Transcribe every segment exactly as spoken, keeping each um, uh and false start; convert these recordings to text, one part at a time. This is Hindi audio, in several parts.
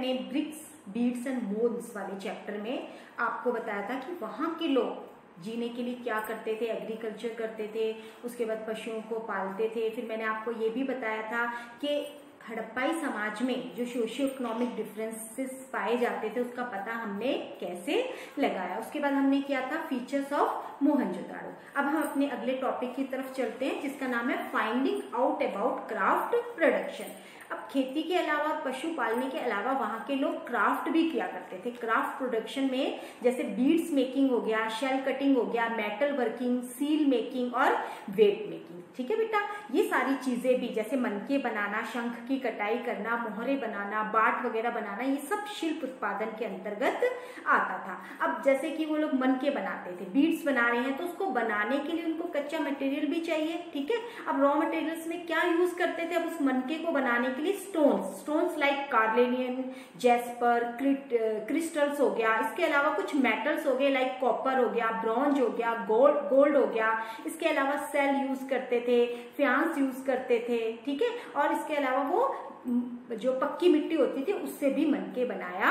मैंने ब्रिक्स बीड्स एंड बोन्स वाले चैप्टर में आपको बताया था कि वहां के लोग जीने के लिए क्या करते थे, एग्रीकल्चर करते थे, उसके बाद पशुओं को पालते थे। फिर मैंने आपको ये भी बताया था कि हड़प्पाई समाज में जो सोशियो इकोनॉमिक डिफरेंसेस पाए जाते थे उसका पता हमने कैसे लगाया। उसके बाद हमने किया था फीचर्स ऑफ मोहनजोदाड़ो। अब हम अपने अगले टॉपिक की तरफ चलते हैं जिसका नाम है finding out about craft production. अब खेती के अलावा, पशु पालने के अलावा वहां के लोग क्राफ्ट भी किया करते थे। क्राफ्ट प्रोडक्शन में जैसे बीड्स मेकिंग हो गया, शेल कटिंग हो गया, मेटल वर्किंग, सील मेकिंग और वेट मेकिंग। ठीक है बेटा, ये सारी चीजें भी जैसे मनके बनाना, शंख की कटाई करना, मोहरे बनाना, बाट वगैरह बनाना, ये सब शिल्प उत्पादन के अंतर्गत आता था। अब जैसे कि वो लोग मनके बनाते थे, बीड्स बना रहे हैं तो उसको बनाने के लिए उनको कच्चा मटेरियल भी चाहिए। ठीक है, अब रॉ मटेरियल्स में क्या यूज करते थे? अब उस मनके को बनाने के लिए stones stones like carnelian, jasper, crystals हो गया। इसके अलावा कुछ मेटल्स हो गए लाइक कॉपर हो गया, ब्रॉन्ज हो गया, गोल्ड गोल्ड हो गया। इसके अलावा सेल यूज करते थे, फ्यांस यूज करते थे। ठीक है, और इसके अलावा वो जो पक्की मिट्टी होती थी उससे भी मनके बनाया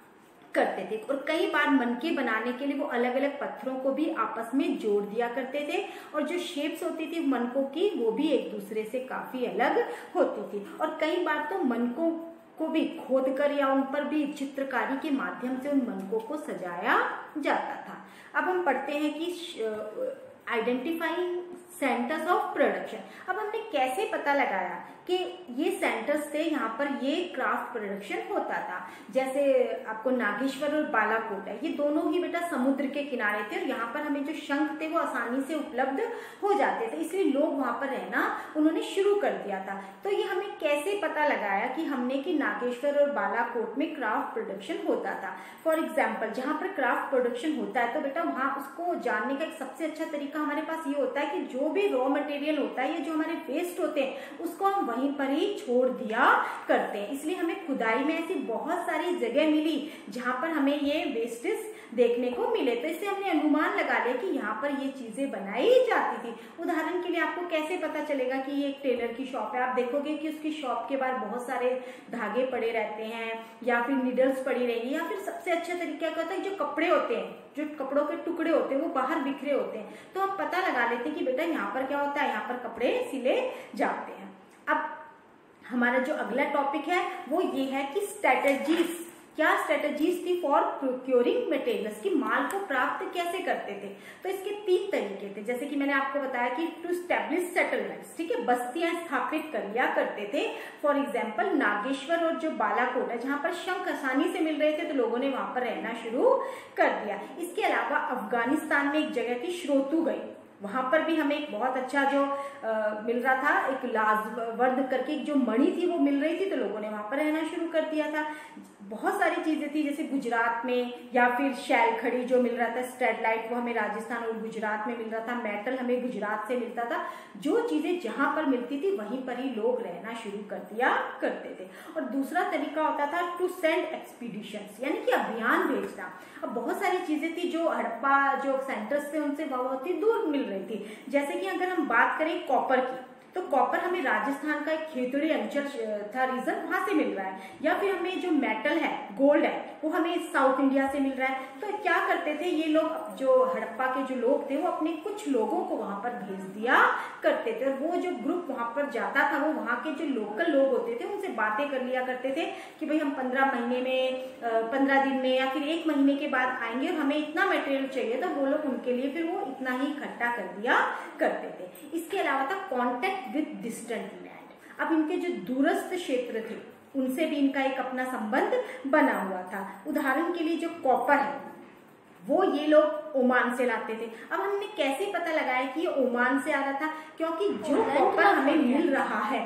करते थे। और कई बार मनके बनाने के लिए वो अलग अलग पत्थरों को भी आपस में जोड़ दिया करते थे और जो शेप्स होती थी मनकों की वो भी एक दूसरे से काफी अलग होती थी। और कई बार तो मनकों को भी खोद कर या उन पर भी चित्रकारी के माध्यम से उन मनकों को सजाया जाता था। अब हम पढ़ते हैं कि आइडेंटिफाइंग सेंटर्स ऑफ प्रोडक्शन। अब हमने कैसे पता लगाया कि ये सेंटर्स थे, यहाँ पर ये क्राफ्ट प्रोडक्शन होता था। जैसे आपको नागेश्वर और बालाकोट है, ये दोनों ही बेटा समुद्र के किनारे थे और यहाँ पर हमें जो शंख थे वो आसानी से उपलब्ध हो जाते थे, इसलिए लोग वहां पर रहना उन्होंने शुरू कर दिया था। तो ये हमें कैसे पता लगाया कि हमने कि नागेश्वर और बालाकोट में क्राफ्ट प्रोडक्शन होता था। फॉर एग्जाम्पल, जहाँ पर क्राफ्ट प्रोडक्शन होता है तो बेटा वहां उसको जानने का एक सबसे अच्छा तरीका हमारे पास ये होता है कि जो भी रॉ मटेरियल होता है या जो हमारे वेस्ट होते हैं उसको हम वहीं पर ही छोड़ दिया करते हैं। इसलिए हमें खुदाई में ऐसी बहुत सारी जगह मिली जहां पर हमें ये वेस्टेज देखने को मिले। तो इससे हमने अनुमान लगा लिया कि यहाँ पर ये चीजें बनाई जाती थी। उदाहरण के लिए आपको कैसे पता चलेगा कि ये एक टेलर की शॉप है? आप देखोगे कि उसकी शॉप के बाहर बहुत सारे धागे पड़े रहते हैं या फिर नीडल्स पड़ी रहेंगी, या फिर सबसे अच्छा तरीका क्या होता है, जो कपड़े होते हैं, जो कपड़ों के टुकड़े होते हैं वो बाहर बिखरे होते हैं, तो हम पता लगा लेते हैं कि बेटा यहाँ पर क्या होता है, यहाँ पर कपड़े सिले जाते हैं। अब हमारा जो अगला टॉपिक है वो ये है कि स्ट्रेटजीज, क्या स्ट्रेटजीज थी फॉर प्रोक्योरिंग मटेरियल्स, की माल को प्राप्त कैसे करते थे। तो इसके तीन तरीके थे, जैसे कि मैंने आपको बताया कि टू स्टैब्लिश सेटलमेंट्स, ठीक है, बस्तियां स्थापित कर लिया करते थे। फॉर एग्जांपल नागेश्वर और जो बालाकोट है जहां पर शंख आसानी से मिल रहे थे तो लोगों ने वहां पर रहना शुरू कर दिया। इसके अलावा अफगानिस्तान में एक जगह थी श्रोतुगई, वहां पर भी हमें एक बहुत अच्छा जो आ, मिल रहा था, एक लाजवर्द करके जो मणि थी वो मिल रही थी तो लोगों ने वहां पर रहना शुरू कर दिया था। बहुत सारी चीजें थी जैसे गुजरात में, या फिर शैल खड़ी जो मिल रहा था, स्टेडलाइट वो हमें राजस्थान और गुजरात में मिल रहा था, मेटल हमें गुजरात से मिलता था। जो चीजें जहां पर मिलती थी वहीं पर ही लोग रहना शुरू कर दिया करते थे। और दूसरा तरीका होता था टू सेंड एक्सपीडिशंस, यानी कि अभियान भेजना। अब बहुत सारी चीजें थी जो हड़प्पा जो सेंटर्स थे उनसे बहुत ही दूर मिल रही थी। जैसे कि अगर हम बात करें कॉपर की, तो कॉपर हमें राजस्थान का एक खेतड़ी अंचल था रीजन, वहां से मिल रहा है, या फिर हमें जो मेटल है, गोल्ड है, वो हमें साउथ इंडिया से मिल रहा है। तो क्या करते थे ये लोग, जो हड़प्पा के जो लोग थे वो अपने कुछ लोगों को वहां पर भेज दिया करते थे। और वो जो ग्रुप वहां पर जाता था वो वहां के जो लोकल लोग होते थे उनसे बातें कर लिया करते थे कि भाई हम पंद्रह महीने में, पंद्रह दिन में या फिर एक महीने के बाद आएंगे और हमें इतना मटेरियल चाहिए, तो वो लोग उनके लिए फिर वो इतना ही इकट्ठा कर दिया करते थे। इसके अलावा था कॉन्टेक्ट विद डिस्टेंट लैंड। अब इनके जो दूरस्थ क्षेत्र थे उनसे भी इनका एक अपना संबंध बना हुआ था। उदाहरण के लिए जो कॉपर है वो ये लोग ओमान से लाते थे। अब हमने कैसे पता लगाया कि ये ओमान से आ रहा था, क्योंकि जो कॉपर हमें मिल रहा है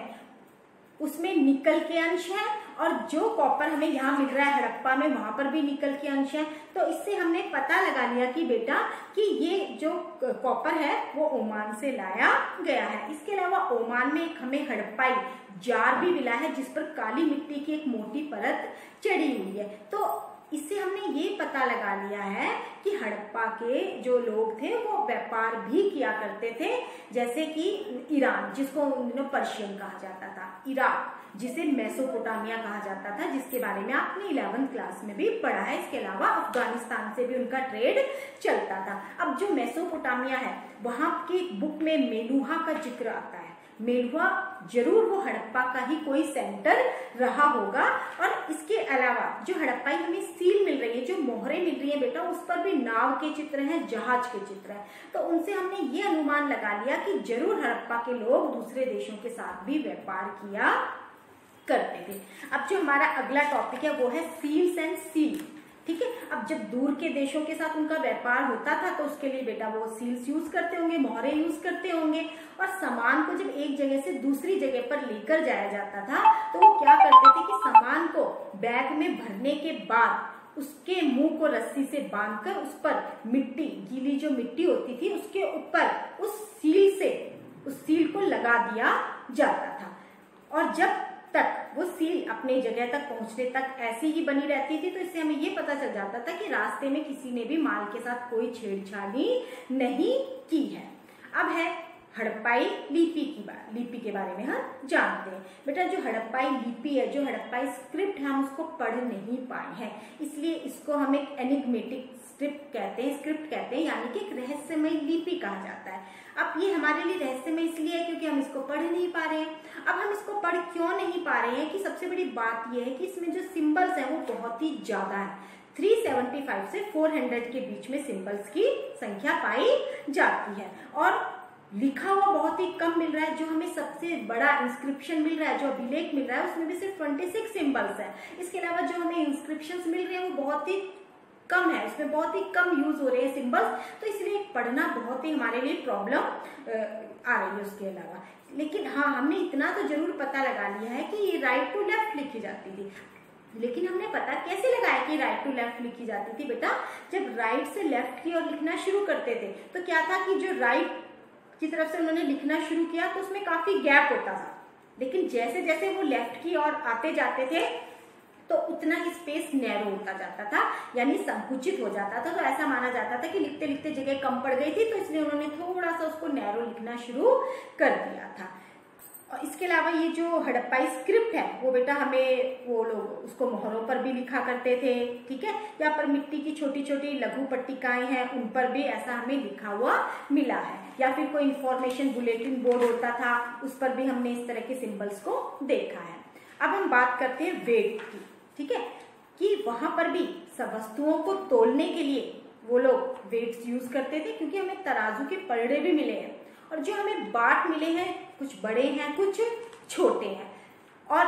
उसमें निकल के अंश है और जो कॉपर हमें यहाँ मिल रहा है हड़प्पा में वहां पर भी निकल के अंश है। तो इससे हमने पता लगा लिया कि बेटा कि ये जो कॉपर है वो ओमान से लाया गया है। इसके अलावा ओमान में एक हमें हड़प्पाई जार भी मिला है जिस पर काली मिट्टी की एक मोटी परत चढ़ी हुई है। तो इससे हमने ये पता लगा लिया है कि हड़प्पा के जो लोग थे वो व्यापार भी किया करते थे, जैसे कि ईरान, जिसको पर्शियन कहा जाता था, इराक, जिसे मेसोपोटामिया कहा जाता था, जिसके बारे में आपने इलेवेंथ क्लास में भी पढ़ा है। इसके अलावा अफगानिस्तान से भी उनका ट्रेड चलता था। अब जो मेसोपोटामिया है वहां की बुक में मेलुहा का जिक्र आता है। मेलुहा जरूर वो हड़प्पा का ही कोई सेंटर रहा होगा। और इसके अलावा जो हड़प्पाई हमें सील मिल रही है, जो मोहरें मिल रही है बेटा, उस पर भी नाव के चित्र हैं, जहाज के चित्र हैं। तो उनसे हमने ये अनुमान लगा लिया कि जरूर हड़प्पा के लोग दूसरे देशों के साथ भी व्यापार किया करते थे। अब जो हमारा अगला टॉपिक है वो है सील्स एंड सील। ठीक है, अब जब दूर के देशों के साथ उनका व्यापार होता था तो उसके लिए बेटा वो सील्स यूज करते होंगे, मोहरे यूज करते होंगे। और सामान को जब एक जगह से दूसरी जगह पर लेकर जाया जाता था तो वो क्या करते थे कि सामान को बैग में भरने के बाद उसके मुंह को रस्सी से बांधकर उस पर मिट्टी, गीली जो मिट्टी होती थी, उसके ऊपर उस सील से उस सील को लगा दिया जाता था। और जब तक वो सील अपने जगह तक पहुंचने तक ऐसी ही बनी रहती थी तो इससे हमें ये पता चल जाता था कि रास्ते में किसी ने भी माल के साथ कोई छेड़छाड़ी नहीं की है। अब है हड़प्पाई लिपि की बात, लिपि के बारे में हम जानते हैं। बेटा जो हड़प्पाई लिपि है, जो हड़प्पाई स्क्रिप्ट है, हम उसको पढ़ नहीं पाए हैं, इसलिए इसको हम एक एनिग्मेटिक स्क्रिप्ट कहते हैं स्क्रिप्ट कहते हैं यानी कि एक रहस्यमय लिपि कहा जाता है। अब ये हमारे लिए रहस्यमय इसलिए है क्योंकि हम इसको पढ़ नहीं पा रहे हैं। अब हम इसको पढ़ क्यों नहीं पा रहे हैं कि सबसे बड़ी बात यह है कि इसमें जो सिंबल्स हैं वो बहुत ही ज्यादा है। तीन सौ पचहत्तर से चार सौ के बीच में सिंबल्स की संख्या पाई जाती है और लिखा हुआ बहुत ही कम मिल रहा है। जो हमें सबसे बड़ा इंस्क्रिप्शन मिल रहा है, जो अभिलेख मिल रहा है, उसमें भी सिर्फ छब्बीस सिंबल्स है। इसके अलावा जो हमें इंस्क्रिप्शंस मिल रहे हैं वो बहुत ही कम है, उसमें बहुत ही कम यूज हो रहे हैं सिंबल्स, तो इसलिए पढ़ना बहुत ही हमारे लिए प्रॉब्लम आ रही है। उसके अलावा लेकिन हाँ, हमने इतना तो जरूर पता लगा लिया है कि ये राइट टू लेफ्ट लिखी जाती थी। लेकिन हमने पता कैसे लगाया कि राइट टू लेफ्ट लिखी जाती थी? बेटा जब राइट से लेफ्ट की ओर लिखना शुरू करते थे तो क्या था कि जो राइट की तरफ से उन्होंने लिखना शुरू किया तो उसमें काफी गैप होता था, लेकिन जैसे जैसे वो लेफ्ट की ओर आते जाते थे तो उतना ही स्पेस नैरो होता जाता था, यानी संकुचित हो जाता था। तो ऐसा माना जाता था कि लिखते लिखते जगह कम पड़ गई थी, तो इसलिए उन्होंने थोड़ा सा उसको नैरो लिखना शुरू कर दिया था। और इसके अलावा ये जो हड़प्पाई स्क्रिप्ट है वो बेटा हमें वो लोग उसको मोहरों पर भी लिखा करते थे। ठीक है, यहाँ पर मिट्टी की छोटी छोटी लघु पट्टिकाएं हैं, उन पर भी ऐसा हमें लिखा हुआ मिला है। या फिर कोई इंफॉर्मेशन बुलेटिन बोर्ड होता था, उस पर भी हमने इस तरह के सिंबल्स को देखा है। अब हम बात करते हैं वेट की। ठीक है, कि वहां पर भी सब वस्तुओं को तोलने के लिए वो लोग वेट्स यूज करते थे, क्योंकि हमें तराजू के पलड़े भी मिले हैं और जो हमें बाट मिले हैं कुछ बड़े हैं कुछ छोटे हैं। और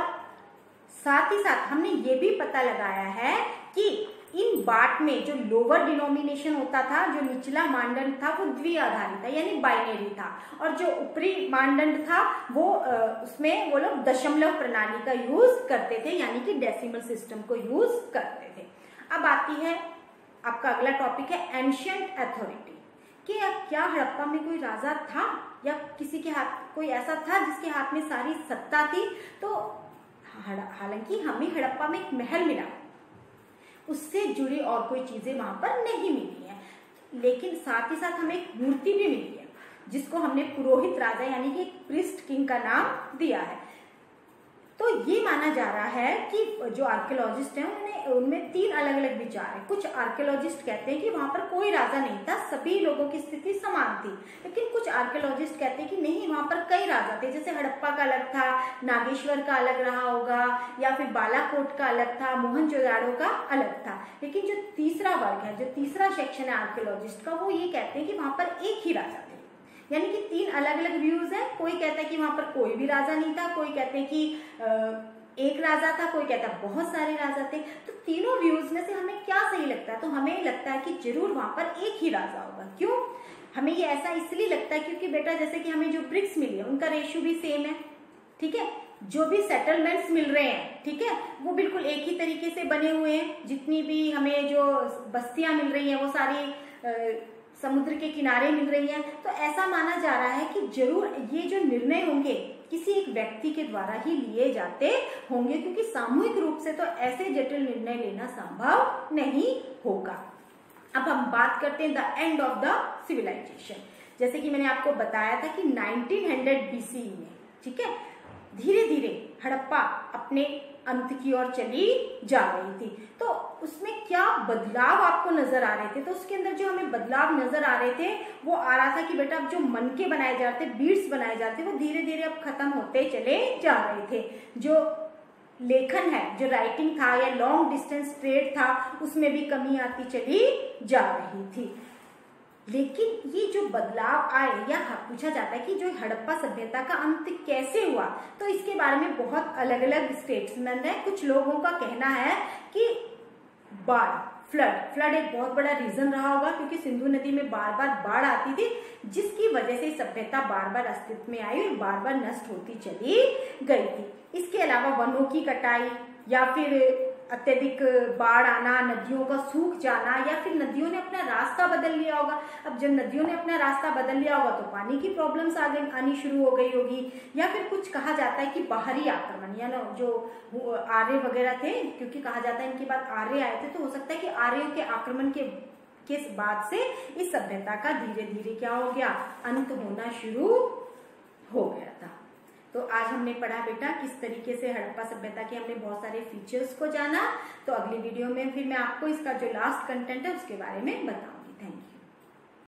साथ ही साथ हमने ये भी पता लगाया है कि इन बाट में जो लोअर डिनोमिनेशन होता था, जो निचला मानदंड था वो द्विआधारी था यानी बाइनरी था, और जो ऊपरी मानदंड था वो उसमें वो लोग दशमलव प्रणाली का यूज करते थे यानी कि डेसिमल सिस्टम को यूज करते थे। अब आती है आपका अगला टॉपिक है एंशिएंट अथॉरिटी, कि क्या हड़प्पा में कोई राजा था या किसी के हाथ कोई ऐसा था जिसके हाथ में सारी सत्ता थी? तो हालांकि हमें हड़प्पा में एक महल मिला, उससे जुड़ी और कोई चीजें वहां पर नहीं मिली है, लेकिन साथ ही साथ हमें एक मूर्ति भी मिली है जिसको हमने पुरोहित राजा यानी कि एक प्रिस्ट किंग का नाम दिया है। तो ये माना जा रहा है कि जो आर्कियोलॉजिस्ट हैं उन्होंने उनमें तीन अलग अलग विचार है। कुछ आर्कियोलॉजिस्ट कहते हैं कि वहां पर कोई राजा नहीं था, सभी लोगों की स्थिति समान थी, लेकिन कुछ आर्कियोलॉजिस्ट कहते हैं कि नहीं, वहां पर कई राजा थे, जैसे हड़प्पा का अलग था, नागेश्वर का अलग रहा होगा, या फिर बालाकोट का अलग था, मोहनजोदाड़ो का अलग था। लेकिन जो तीसरा वर्ग है, जो तीसरा सेक्शन है आर्कियोलॉजिस्ट का, वो ये कहते हैं कि वहां पर एक ही राजा थे, यानी कि तीन अलग अलग व्यूज है। कोई कहता है कि वहां पर कोई भी राजा नहीं था, कोई कहते हैं कि एक राजा था, कोई कहता है बहुत सारे राजा थे। तो तीनों व्यूज में से हमें क्या सही लगता है? तो हमें लगता है कि जरूर वहां पर एक ही राजा होगा। क्यों हमें ये ऐसा इसलिए लगता है? क्योंकि बेटा जैसे कि हमें जो ब्रिक्स मिली है उनका रेशियो भी सेम है। ठीक है, जो भी सेटलमेंट्स मिल रहे हैं, ठीक है, वो बिल्कुल एक ही तरीके से बने हुए हैं। जितनी भी हमें जो बस्तियां मिल रही हैं वो सारी आ, समुद्र के किनारे मिल रही है। तो ऐसा माना जा रहा है कि जरूर ये जो निर्णय होंगे किसी एक व्यक्ति के द्वारा ही लिए जाते होंगे, क्योंकि सामूहिक रूप से तो ऐसे जटिल निर्णय लेना संभव नहीं होगा। अब हम बात करते हैं the end of the civilisation. जैसे कि मैंने आपको बताया था कि नाइनटीन हंड्रेड बीसी में, ठीक है, धीरे धीरे हड़प्पा अपने अंत की ओर चली जा रही थी। तो उसमें क्या बदलाव आपको नजर आ रहे थे? तो उसके अंदर जो हमें बदलाव नजर आ रहे थे वो आ रहा था कि बेटा अब जो मनके बनाए जाते, बीड्स बनाए जाते, वो धीरे धीरे अब खत्म होते चले जा रहे थे। जो लेखन है, जो राइटिंग था या लॉन्ग डिस्टेंस ट्रेड था, उसमें भी कमी आती चली जा रही थी। लेकिन ये जो बदलाव आए, या पूछा जाता है कि जो हड़प्पा सभ्यता का अंत कैसे हुआ, तो इसके बारे में बहुत अलग अलग स्टेट्समेंट है। कुछ लोगों का कहना है कि बाढ़, फ्लड फ्लड एक बहुत बड़ा रीजन रहा होगा, क्योंकि सिंधु नदी में बार बार बाढ़ आती थी, जिसकी वजह से सभ्यता बार बार अस्तित्व में आई और बार बार नष्ट होती चली गई थी। इसके अलावा वनों की कटाई, या फिर अत्यधिक बाढ़ आना, नदियों का सूख जाना, या फिर नदियों ने अपना रास्ता बदल लिया होगा। अब जब नदियों ने अपना रास्ता बदल लिया होगा तो पानी की प्रॉब्लम्स आ गई, आनी शुरू हो गई होगी। या फिर कुछ कहा जाता है कि बाहरी आक्रमण, या ना जो आर्य वगैरह थे, क्योंकि कहा जाता है इनके बाद आर्य आए थे, तो हो सकता है कि आर्यों के आक्रमण के के बाद से इस सभ्यता का धीरे धीरे क्या हो गया, अंत होना शुरू हो गया था। तो आज हमने पढ़ा बेटा किस तरीके से हड़प्पा सभ्यता के हमने बहुत सारे फीचर्स को जाना। तो अगली वीडियो में फिर मैं आपको इसका जो लास्ट कंटेंट है उसके बारे में बताऊंगी। Thank you.